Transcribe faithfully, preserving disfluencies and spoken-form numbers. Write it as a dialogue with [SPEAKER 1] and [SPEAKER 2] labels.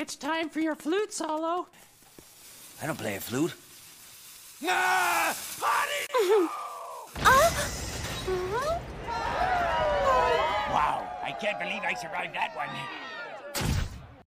[SPEAKER 1] It's time for your flute solo.
[SPEAKER 2] I don't play a flute.
[SPEAKER 3] Ah! Honey!
[SPEAKER 2] Wow, I can't believe I survived that one.